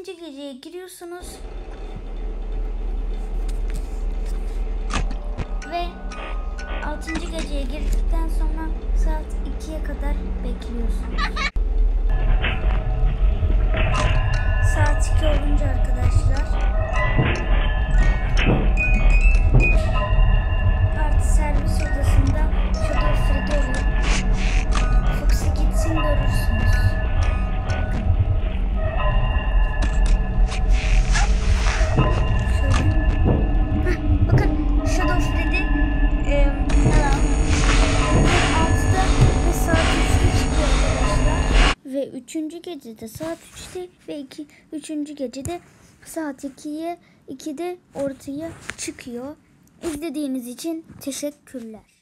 geceye giriyorsunuz. Ve 6. geceye girdikten sonra saat 2'ye kadar bekliyorsunuz. Saat 2 olunca arkadaşlar parti servis odasında Shadow Freddy oluyor. Fox'e gitsin görürsünüz. Bakın Shadow Freddy 6'da ve saat 3'te çıkıyor arkadaşlar. Ve 3. gecede saat 3'te ve 3. gecede saat 2'de ortaya çıkıyor. İzlediğiniz için teşekkürler.